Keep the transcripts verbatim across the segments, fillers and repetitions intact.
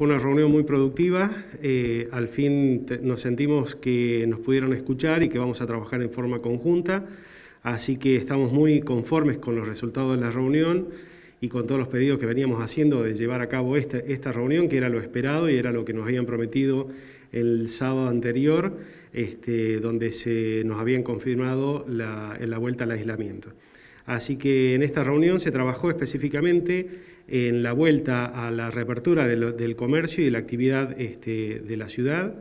fue una reunión muy productiva, eh, al fin te, nos sentimos que nos pudieron escuchar y que vamos a trabajar en forma conjunta, así que estamos muy conformes con los resultados de la reunión y con todos los pedidos que veníamos haciendo de llevar a cabo esta, esta reunión, que era lo esperado y era lo que nos habían prometido el sábado anterior, este, donde se nos habían confirmado la, la vuelta al aislamiento. Así que en esta reunión se trabajó específicamente en la vuelta a la reapertura de lo, del comercio y de la actividad este, de la ciudad,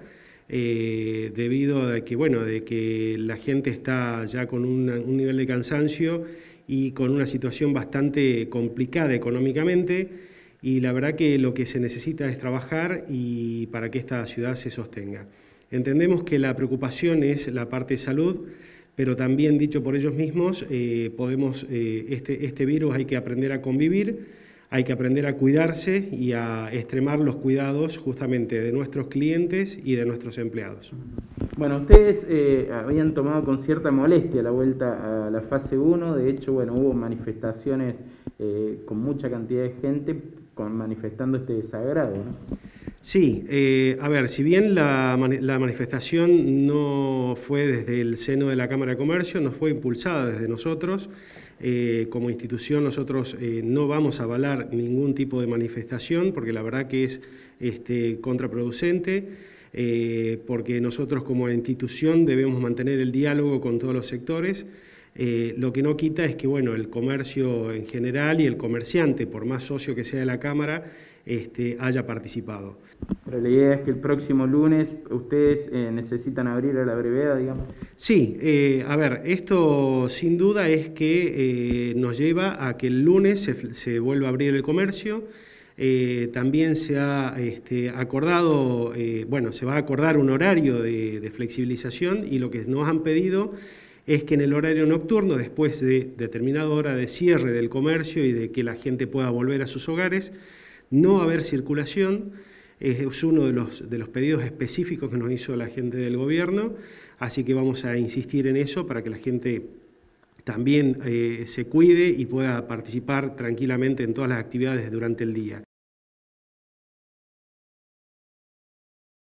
eh, debido a que, bueno, de que la gente está ya con una, un nivel de cansancio y con una situación bastante complicada económicamente, y la verdad que lo que se necesita es trabajar y para que esta ciudad se sostenga. Entendemos que la preocupación es la parte de salud, pero también, dicho por ellos mismos, eh, podemos, eh, este, este virus hay que aprender a convivir, hay que aprender a cuidarse y a extremar los cuidados justamente de nuestros clientes y de nuestros empleados. Bueno, ustedes eh, habían tomado con cierta molestia la vuelta a la fase uno, de hecho, bueno, hubo manifestaciones eh, con mucha cantidad de gente con, manifestando este desagrado, ¿no? Sí, eh, a ver, si bien la, la manifestación no fue desde el seno de la Cámara de Comercio, no fue impulsada desde nosotros, eh, como institución nosotros eh, no vamos a avalar ningún tipo de manifestación, porque la verdad que es este, contraproducente, eh, porque nosotros como institución debemos mantener el diálogo con todos los sectores. Eh, lo que no quita es que, bueno, el comercio en general y el comerciante, por más socio que sea de la Cámara, este, haya participado. Pero la idea es que el próximo lunes ustedes eh, necesitan abrir a la brevedad, digamos. Sí, eh, a ver, esto sin duda es que eh, nos lleva a que el lunes se, se vuelva a abrir el comercio. Eh, también se ha este, acordado, eh, bueno, se va a acordar un horario de, de flexibilización, y lo que nos han pedido es que en el horario nocturno, después de determinada hora de cierre del comercio y de que la gente pueda volver a sus hogares, no haber circulación. Es uno de los, de los pedidos específicos que nos hizo la gente del gobierno, así que vamos a insistir en eso para que la gente también eh, se cuide y pueda participar tranquilamente en todas las actividades durante el día.